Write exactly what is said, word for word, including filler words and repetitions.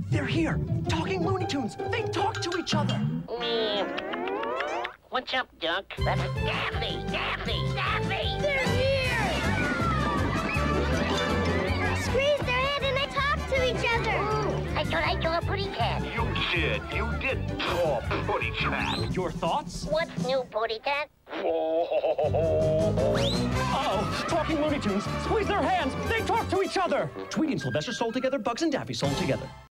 They're here. Talking Looney Tunes. They talk to each other. What's up, Duck? That's Daffy! Daffy! Daffy! They're here! Squeeze their hand and they talk to each other. I thought I saw a pretty cat. You did. You did draw Putty Cat. Your thoughts? What's new, Putty Cat? Uh-oh. Talking Looney Tunes. Squeeze their hands. They talk to each other. Tweety and Sylvester sold together. Bugs and Daffy sold together.